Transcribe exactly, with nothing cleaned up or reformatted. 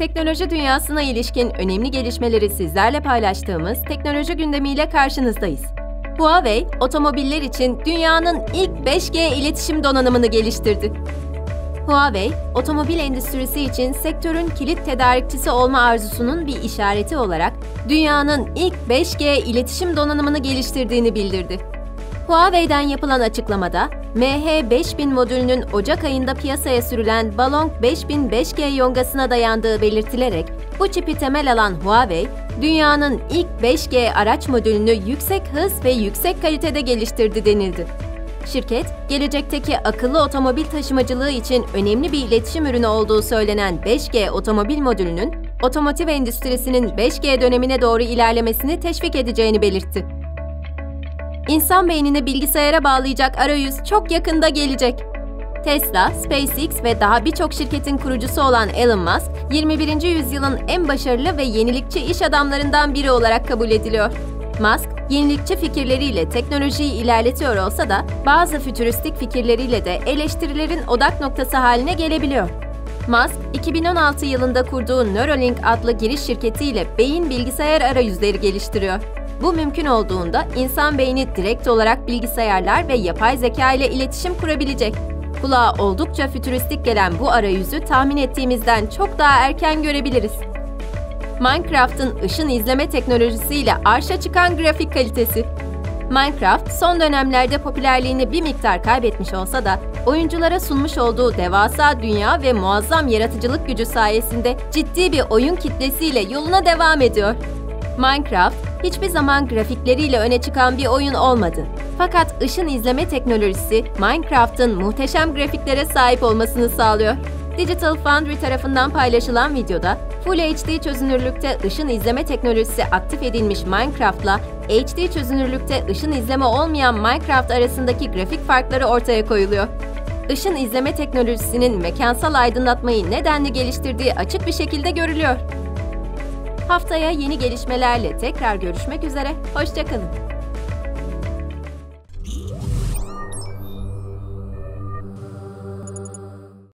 Teknoloji dünyasına ilişkin önemli gelişmeleri sizlerle paylaştığımız teknoloji gündemiyle karşınızdayız. Huawei, otomobiller için dünyanın ilk beş G iletişim donanımını geliştirdi. Huawei, otomobil endüstrisi için sektörün kilit tedarikçisi olma arzusunun bir işareti olarak dünyanın ilk beş G iletişim donanımını geliştirdiğini bildirdi. Huawei'den yapılan açıklamada, M H beş bin modülünün Ocak ayında piyasaya sürülen Balong beş bin beş G yongasına dayandığı belirtilerek, bu çipi temel alan Huawei, dünyanın ilk beş G araç modülünü yüksek hız ve yüksek kalitede geliştirdi denildi. Şirket, gelecekteki akıllı otomobil taşımacılığı için önemli bir iletişim ürünü olduğu söylenen beş G otomobil modülünün, otomotiv endüstrisinin beş G dönemine doğru ilerlemesini teşvik edeceğini belirtti. İnsan beynini bilgisayara bağlayacak arayüz çok yakında gelecek. Tesla, SpaceX ve daha birçok şirketin kurucusu olan Elon Musk, yirmi birinci yüzyılın en başarılı ve yenilikçi iş adamlarından biri olarak kabul ediliyor. Musk, yenilikçi fikirleriyle teknolojiyi ilerletiyor olsa da bazı fütüristik fikirleriyle de eleştirilerin odak noktası haline gelebiliyor. Musk, iki bin on altı yılında kurduğu Neuralink adlı giriş şirketiyle beyin bilgisayar arayüzleri geliştiriyor. Bu mümkün olduğunda insan beyni direkt olarak bilgisayarlar ve yapay zeka ile iletişim kurabilecek. Kulağa oldukça fütüristik gelen bu arayüzü tahmin ettiğimizden çok daha erken görebiliriz. Minecraft'ın ışın izleme teknolojisiyle arşa çıkan grafik kalitesi. Minecraft, son dönemlerde popülerliğini bir miktar kaybetmiş olsa da, oyunculara sunmuş olduğu devasa dünya ve muazzam yaratıcılık gücü sayesinde ciddi bir oyun kitlesiyle yoluna devam ediyor. Minecraft, hiçbir zaman grafikleriyle öne çıkan bir oyun olmadı. Fakat ışın izleme teknolojisi, Minecraft'ın muhteşem grafiklere sahip olmasını sağlıyor. Digital Foundry tarafından paylaşılan videoda, Full H D çözünürlükte ışın izleme teknolojisi aktif edilmiş Minecraft'la H D çözünürlükte ışın izleme olmayan Minecraft arasındaki grafik farkları ortaya koyuluyor. Işın izleme teknolojisinin mekansal aydınlatmayı nedenli geliştirdiği açık bir şekilde görülüyor. Haftaya yeni gelişmelerle tekrar görüşmek üzere, hoşça kalın.